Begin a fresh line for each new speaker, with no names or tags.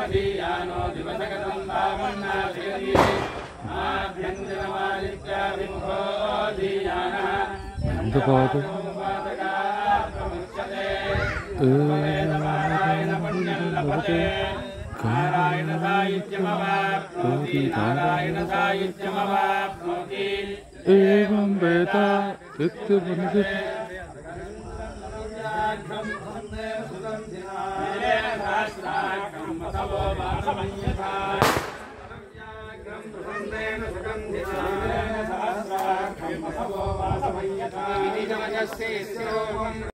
ధీయానో దివసగతం వామన్నాశయతి ఆభ్యంజనమాదిత్యాభిముఖో ధీయానః నారాయణ పుణ్యం లభతే నారాయణ సాయుజ్యమవాప్నోతి నారాయణ సాయుజ్యమవాప్నోతి
ఏవం వేద ఇత్యుపనిషత్
సహస్రాక్షం